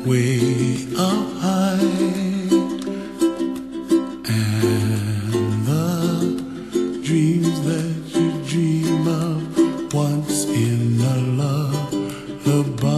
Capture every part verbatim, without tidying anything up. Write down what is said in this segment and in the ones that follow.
way up high, and the dreams that you dream of once in a lullaby.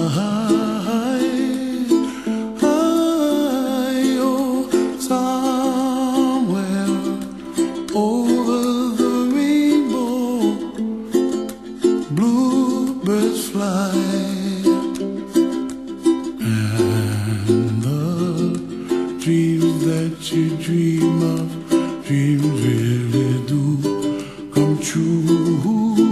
Dreams that you dream of, dreams really do come true.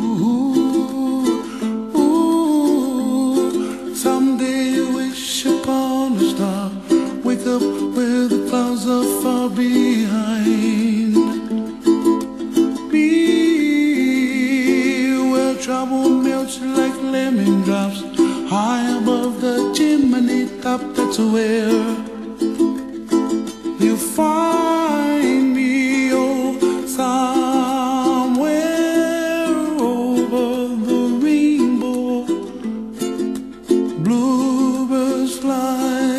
Ooh, someday you wish upon a star, wake up where the clouds are far behind. Be where trouble melts like lemon drops, high above the chimney top. That's where you find me, oh, somewhere over the rainbow. Bluebirds fly,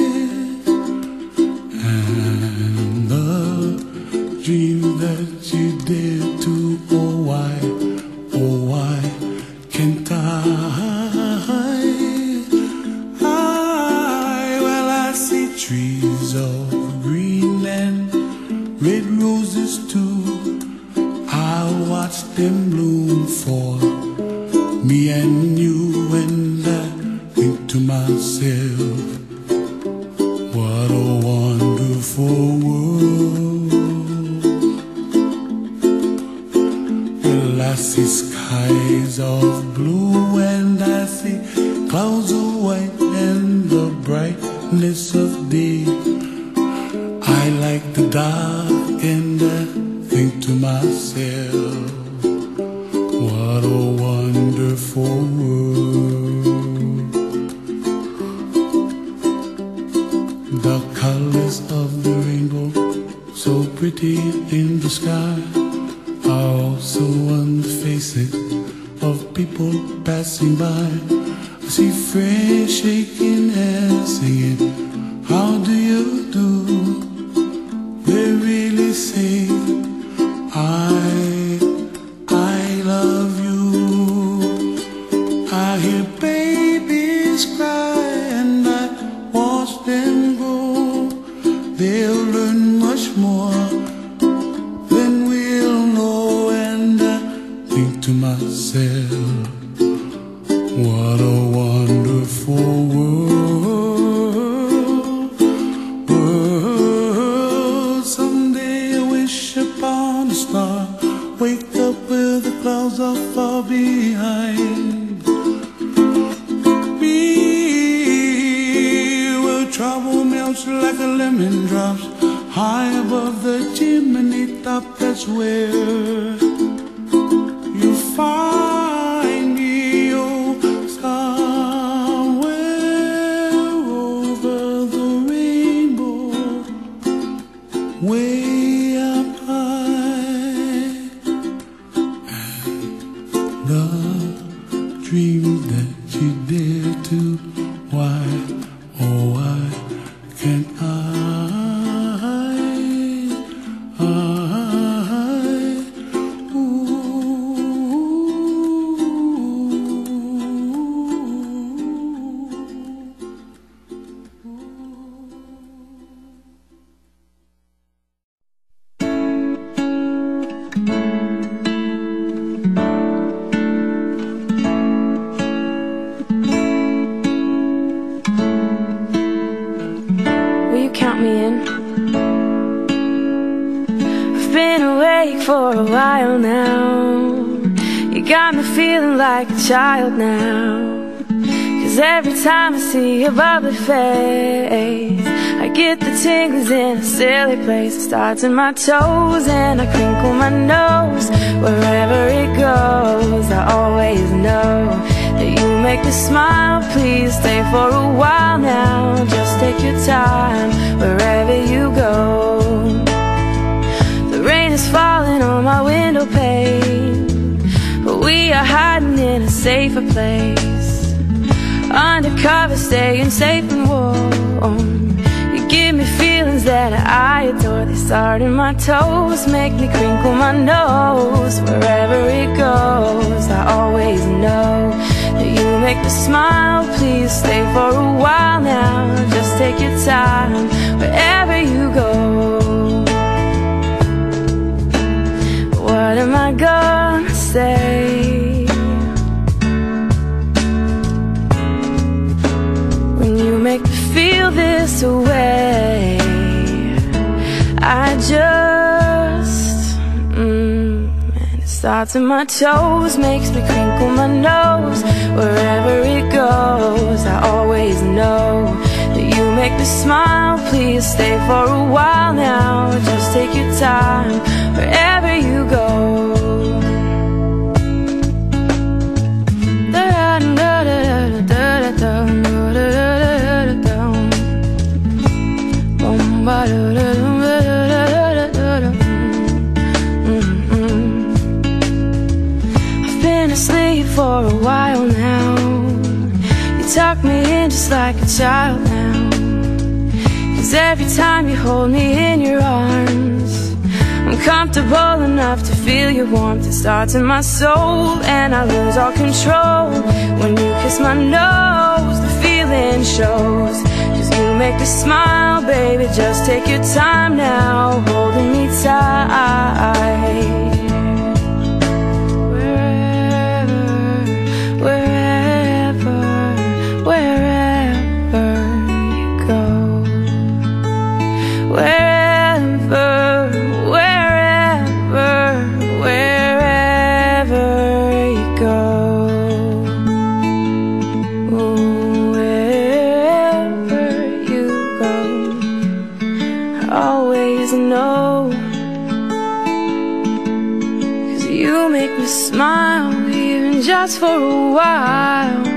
and the dream that you dare to, oh why, oh why can't I? I, well, I see trees of red roses too. I'll watch them bloom for me and you, and I think to myself, what a wonderful world. Well, I see skies of blue, and I see clouds of white, and the brightness of day. I like the dark, and I think to myself, what a wonderful world. The colors of the rainbow, so pretty in the sky, are also on the faces of people passing by. I see friends shaking hands, singing, how do you do? They really say, I, I love you. I hear babies cry, and I watch them grow. They'll learn much more than we'll know, and I think to myself, what a wonderful world. Upon a star, wake up where the clouds are far behind. Be where trouble melts like a lemon drops, high above the chimney top. That's where you find me, oh, somewhere over the rainbow, way the dream that you dare to, why, oh why can't I, I, count me in. I've been awake for a while now. You got me feeling like a child now. 'Cause every time I see your bubbly face, I get the tingles in a silly place. It starts in my toes and I crinkle my nose. Wherever it goes, I always know that you make me smile. Please stay for a while now. Just take your time wherever you go. The rain is falling on my window pane, but we are hiding in a safer place. undercover, staying safe and warm. You give me feelings that I adore. They start in my toes, make me crinkle my nose. Wherever it goes, I always know that you make me smile. Please stay for a while now, just take your time wherever you go. What am I gonna say when you make me feel this way? I just, mm, and it starts in my toes, makes me crinkle my nose. Wherever it goes, I always know that you make me smile. Please stay for a while now, just take your time wherever you go. I've been asleep for a while now. You tuck me in just like a child now. 'Cause every time you hold me in your arms, I'm comfortable enough to feel your warmth. It starts in my soul and I lose all control. When you kiss my nose, the feeling shows. 'Cause you make me smile, baby, just take your time now, holding me tight. Wherever, wherever, wherever you go. Wherever, wherever, wherever you go. Wherever you go, I always know. 'Cause you make me smile, even just for a while.